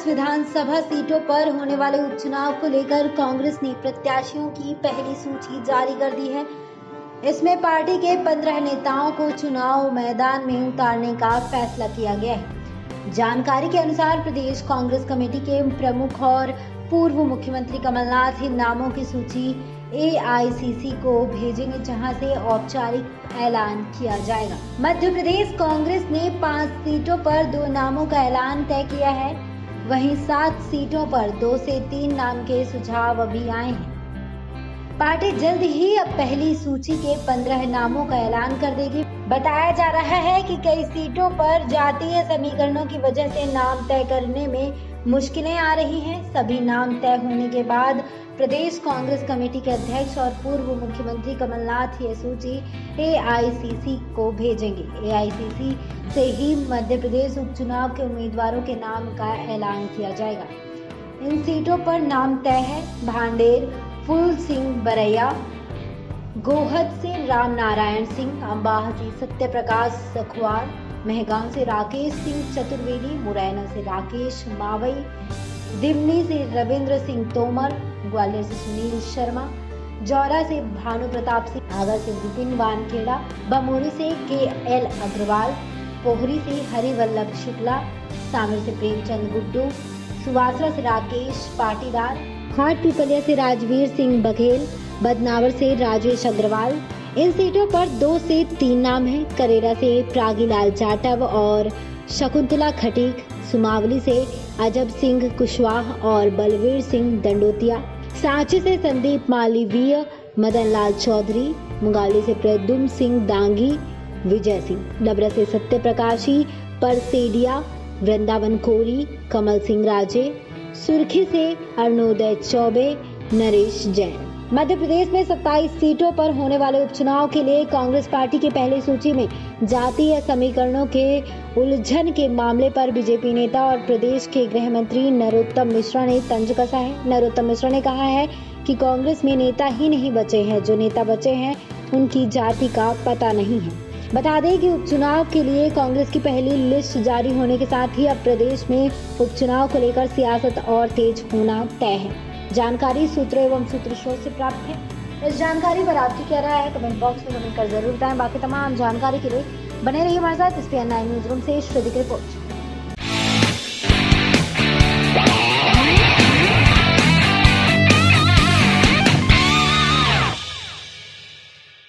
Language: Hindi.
10 विधानसभा सीटों पर होने वाले उपचुनाव को लेकर कांग्रेस ने प्रत्याशियों की पहली सूची जारी कर दी है। इसमें पार्टी के 15 नेताओं को चुनाव मैदान में उतारने का फैसला किया गया है। जानकारी के अनुसार प्रदेश कांग्रेस कमेटी के प्रमुख और पूर्व मुख्यमंत्री कमलनाथ इन नामों की सूची AICC को भेजेंगे, जहां से औपचारिक ऐलान किया जाएगा। मध्य प्रदेश कांग्रेस ने 5 सीटों पर 2 नामों का ऐलान तय किया है। वहीं 7 सीटों पर 2 से 3 नाम के सुझाव अभी आए हैं। पार्टी जल्द ही अब पहली सूची के 15 नामों का ऐलान कर देगी। बताया जा रहा है कि कई सीटों पर जातीय समीकरणों की वजह से नाम तय करने में मुश्किलें आ रही हैं। सभी नाम तय होने के बाद प्रदेश कांग्रेस कमेटी के अध्यक्ष और पूर्व मुख्यमंत्री कमलनाथ ये सूची AICC को भेजेंगे। AICC से ही मध्य प्रदेश उपचुनाव के उम्मीदवारों के नाम का ऐलान किया जाएगा। इन सीटों पर नाम तय है। भांडेर फूल सिंह बरैया, गोहद से राम नारायण सिंह, अम्बाह से सत्य प्रकाश सखवार, मेहगांव से राकेश सिंह चतुर्वेदी, मुरैना से राकेश मावई, दिमनी से रविंद्र सिंह तोमर, ग्वालियर से सुनील शर्मा, जौरा से भानु प्रताप सिंह, आगर से विपिन वानखेड़ा, बमोरी से KL अग्रवाल, पोहरी से हरिवल्लभ शुक्ला, सामेर से प्रेमचंद गुड्डू, सुवासरा से राकेश पाटीदार, खाट पिपलिया से राजवीर सिंह बघेल, बदनावर से राजेश अग्रवाल। इन सीटों पर 2 से 3 नाम हैं। करेरा से प्रागीलाल जाटव और शकुंतला खटीक, सुमावली से अजब सिंह कुशवाहा और बलवीर सिंह दंडोतिया, सांची से संदीप मालवीय, मदन लाल चौधरी, मुंगाली से प्रद्युम्न सिंह दांगी, विजय सिंह, डबरा से सत्य प्रकाशी, परसेडिया, वृंदावन कोरी, कमल सिंह राजे, सुर्खी से अरुणोदय चौबे, नरेश जैन। मध्य प्रदेश में 27 सीटों पर होने वाले उपचुनाव के लिए कांग्रेस पार्टी की पहली सूची में जातीय समीकरणों के उलझन के मामले पर बीजेपी नेता और प्रदेश के गृह मंत्री नरोत्तम मिश्रा ने तंज कसा है। नरोत्तम मिश्रा ने कहा है कि कांग्रेस में नेता ही नहीं बचे हैं, जो नेता बचे हैं उनकी जाति का पता नहीं है। बता दें कि उपचुनाव के लिए कांग्रेस की पहली लिस्ट जारी होने के साथ ही अब प्रदेश में उपचुनाव को लेकर सियासत और तेज होना तय है। जानकारी सूत्रों एवं सूत्र स्रोत से प्राप्त है। इस जानकारी पर आपकी क्या राय है, कमेंट बॉक्स में कमेंट कर जरूर बताएं। बाकी तमाम जानकारी के लिए बने रहिए हमारे साथ। SPN9 न्यूज रूम से श्रुति की रिपोर्ट।